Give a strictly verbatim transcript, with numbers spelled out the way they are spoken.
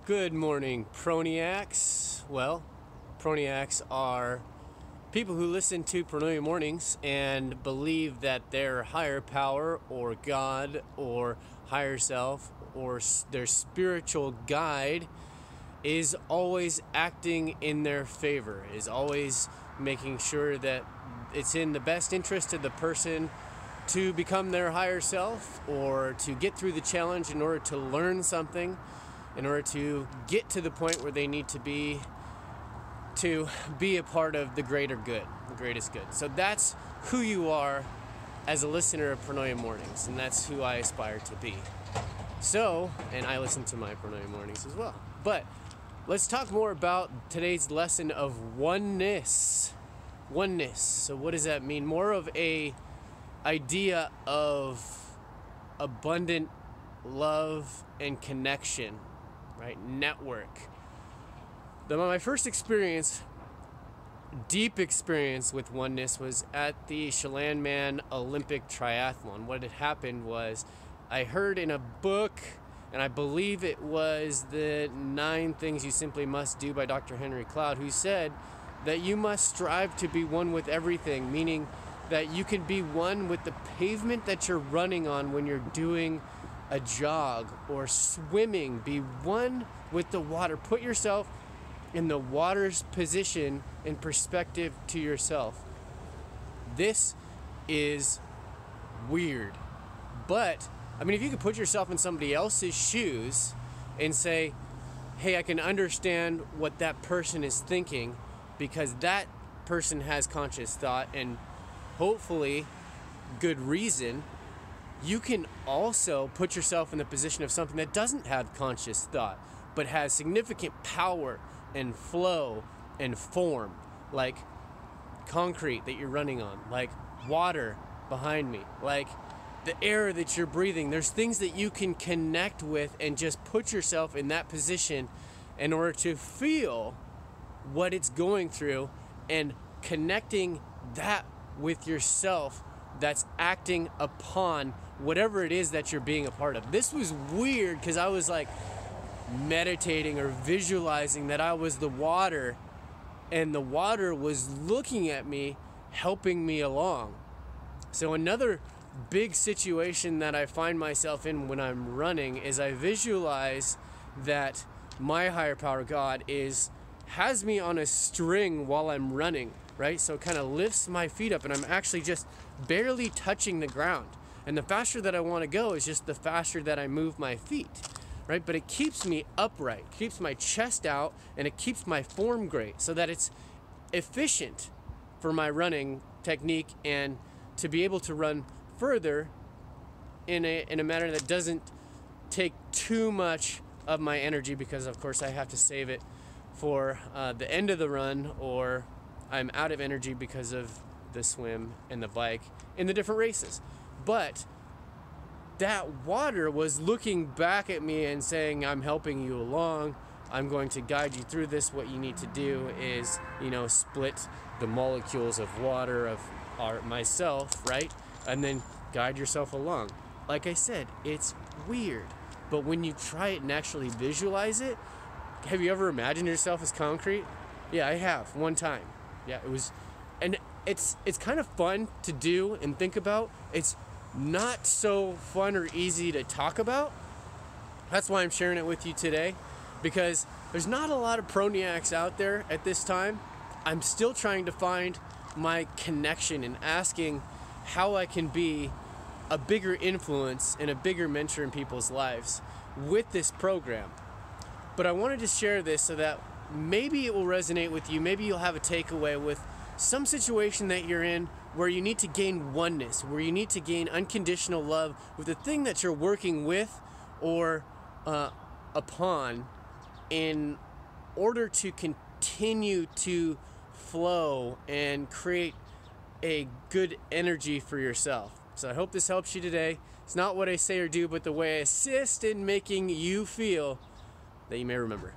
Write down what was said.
Good morning, Proniacs. Well, Proniacs are people who listen to Pronoia Mornings and believe that their higher power or God or higher self or their spiritual guide is always acting in their favor, is always making sure that it's in the best interest of the person to become their higher self or to get through the challenge in order to learn something, in order to get to the point where they need to be to be a part of the greater good, the greatest good. So that's who you are as a listener of Pronoia Mornings, and that's who I aspire to be. So, and I listen to my Pronoia Mornings as well. But let's talk more about today's lesson of oneness. Oneness. So what does that mean? More of a idea of abundant love and connection, right? Network. The, my first experience, deep experience with oneness was at the Chelan Man Olympic Triathlon. What had happened was I heard in a book, and I believe it was the Nine Things You Simply Must Do by Doctor Henry Cloud, who said that you must strive to be one with everything, meaning that you can be one with the pavement that you're running on when you're doing a jog or swimming. Be one with the water. Put yourself in the water's position and perspective to yourself. This is weird. But, I mean, if you could put yourself in somebody else's shoes and say, hey, I can understand what that person is thinking because that person has conscious thought and hopefully good reason, you can also put yourself in the position of something that doesn't have conscious thought, but has significant power and flow and form, like concrete that you're running on, like water behind me, like the air that you're breathing. There's things that you can connect with and just put yourself in that position in order to feel what it's going through and connecting that with yourself that's acting upon whatever it is that you're being a part of. This was weird because I was like meditating or visualizing that I was the water and the water was looking at me, helping me along. So another big situation that I find myself in when I'm running is I visualize that my higher power God is has me on a string while I'm running, right? So it kind of lifts my feet up and I'm actually just barely touching the ground. And the faster that I want to go is just the faster that I move my feet, right? But it keeps me upright, keeps my chest out, and it keeps my form great so that it's efficient for my running technique and to be able to run further in a, in a manner that doesn't take too much of my energy, because of course I have to save it for uh, the end of the run, or I'm out of energy because of the swim and the bike in the different races. But that water was looking back at me and saying, I'm helping you along. I'm going to guide you through this. What you need to do is, you know, split the molecules of water of our, myself, right? And then guide yourself along. Like I said, it's weird. But when you try it and actually visualize it, have you ever imagined yourself as concrete? Yeah, I have, one time. Yeah, it was, and it's it's kind of fun to do and think about. It's not so fun or easy to talk about. That's why I'm sharing it with you today, because there's not a lot of proniacs out there at this time. I'm still trying to find my connection and asking how I can be a bigger influence and a bigger mentor in people's lives with this program. But I wanted to share this so that maybe it will resonate with you. Maybe you'll have a takeaway with some situation that you're in where you need to gain oneness, where you need to gain unconditional love with the thing that you're working with or uh, upon in order to continue to flow and create a good energy for yourself. So I hope this helps you today. It's not what I say or do, but the way I assist in making you feel that you may remember.